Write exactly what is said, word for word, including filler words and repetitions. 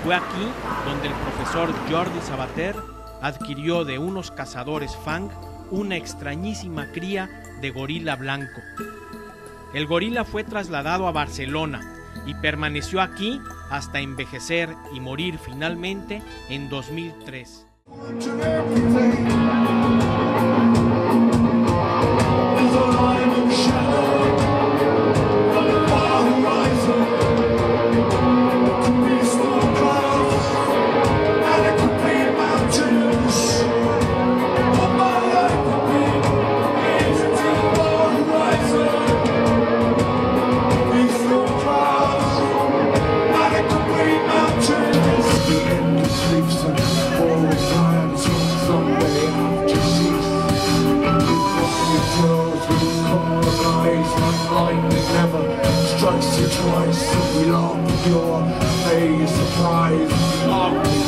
Fue aquí donde el profesor Jordi Sabater adquirió de unos cazadores Fang una extrañísima cría de gorila blanco. El gorila fue trasladado a Barcelona y permaneció aquí hasta envejecer y morir finalmente en dos mil tres. Twice, we long your face, surprise.